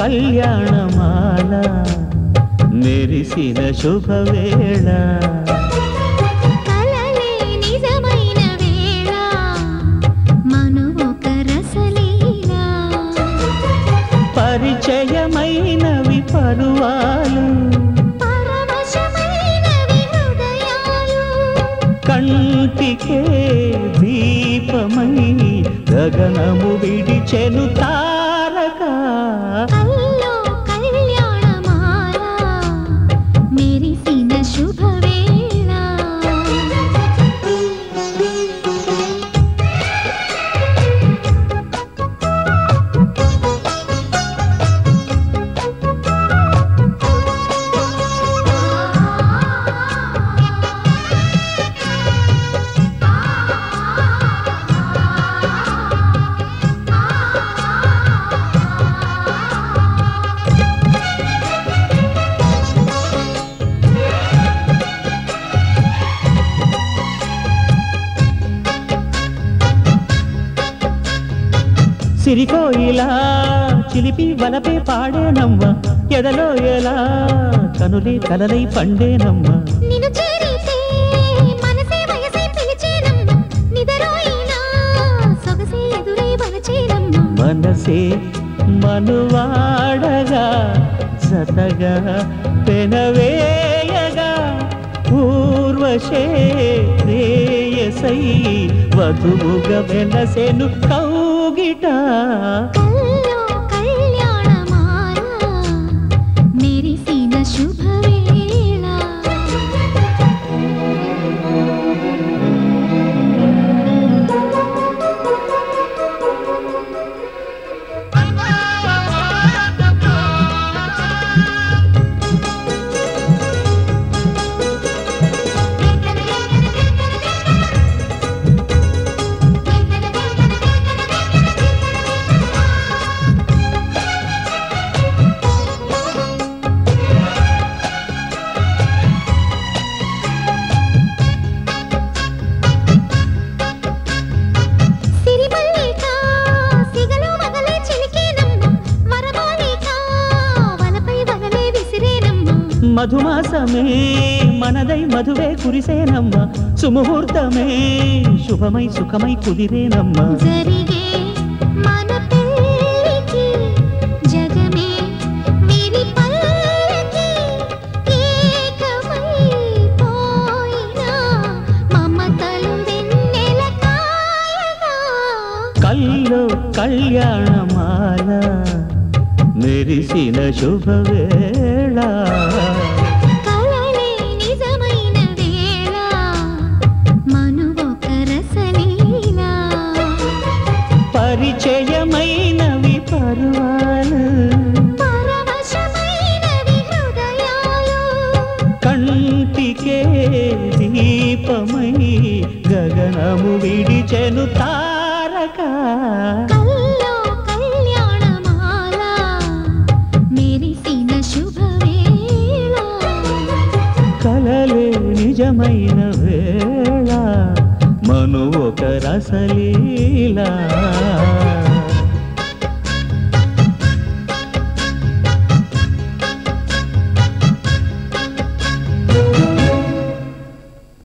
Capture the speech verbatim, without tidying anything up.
కళ్యాణమాల మెరిసిన శుభవేళ కలలే నిజమైన వేళ మనువొక రసలీల పరిచయమైనవి పరువాలు పరవశమైనవి హృదయాలు కంటికే దీపమై గగనము విడిచెను తారక కల్లో కళ్యాణమాల మెరిసిన శుభవేళ సిరికోయిలా చిలిపి వలపే పాడేనమ్మ ఎదలో ఎలా కనులే కలలై పండేనమ్మ నిన్ను చేరితే మనసే వయసే పిలిచేనమ్మ నిదరోయినా సొగసే ఎదురై వలచేనమ్మ మనసే మనువాడగా జతగా పెనవేయగా పూర్వశే ప్రేయసై వధువుగా వెలసెను కౌగిట కల్లో కళ్యాణమాల మెరిసిన శుభవేళ సిరిమల్లిక సిగలో వగలే చిలికేనమ్మ వరమాలిక వలపై వగలే విసిరేనమ్మ మధుమాసమే మనదై మధువే కురిసేనమ్మ సుముహూర్తమే శుభమై సుఖమై కుదిరేనమ్మ జరిగే మన పెళ్ళికి జగమే విరి పల్లకి ఏకమై పోయినా మమతలు వెన్నెల కాయగా కల్లో కళ్యాణమాల మెరిసిన శుభవేళ కలలే నిజమైన వేళ మనువొక రసలీల పరిచయమైనవి పరువాలు పరవశమైనవి హృదయాలు కంటికే దీపమై గగనము విడిచెను తారక కల్లో కళ్యాణమాల మెరిసిన శుభవేళ కలలే నిజమైన వేళ మను ఒక రసలీలా